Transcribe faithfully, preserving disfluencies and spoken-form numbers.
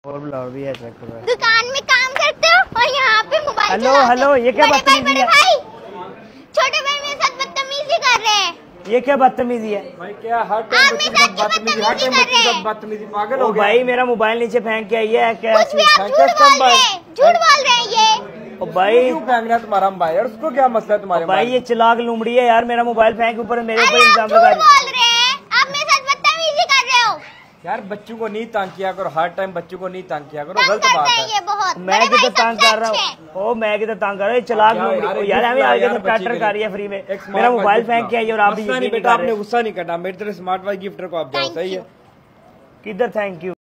और ब्लाउज भी है, चेक करो। दुकान में काम करते हो और यहाँ पे मोबाइल हेलो हेलो, ये क्या बदतमीजी है? छोटे भाई मेरे साथ बदतमीजी कर रहे हैं। ये क्या बदतमीजी है भाई? क्या हर टाइम बच्चे के साथ बदतमीजी, हर टाइम बच्चे के साथ बदतमीजी, पागल हो गया? भाई मेरा मोबाइल नीचे फेंक के आई है क्या? कुछ भी आप झूठ बोल रहे हैं, झूठ बोल रहे हैं ये। ओ भाई क्यों फेंक रहा है तुम्हारा मोबाइल? और उसको क्या मसला है तुम्हारे? भाई ये चिलाक लुमड़ी है यार, मेरा मोबाइल फेंक ऊपर मेरे ऊपर अरे आप इल्जाम झूठ लगा रही बोल रहे हैं, आप मेरे साथ बदतमीजी कर रहे हो। यार बच्चों को नहीं तंग किया करो, हर टाइम बच्चों को नहीं तंग किया करो, तंग गलत करते बात हैं है। ये बहुत। मैं बड़े किधर भाई तंग सबसे कर रहा अच्छे हैं। हूँ? ओ मैं किधर तंग कर रहा हूँ? चिलाक यार, लुमड़ी यार, यार, हमें यार, आगे यार, तो बच्ची ट्रैक्टर के कर रही लिए। है फ्री में, एक स्मार्ट मेरा वॉच मोबाइल गिफ्ट फेंक के आई और आप भी मसला यकीन नहीं नहीं बेटा, कर आपने रहे। गुस्सा नहीं करना, मेरी तरह स्मार्ट वॉच गिफ्टर को आप जाओ, Thank सही you. है? किधर थैंक यू?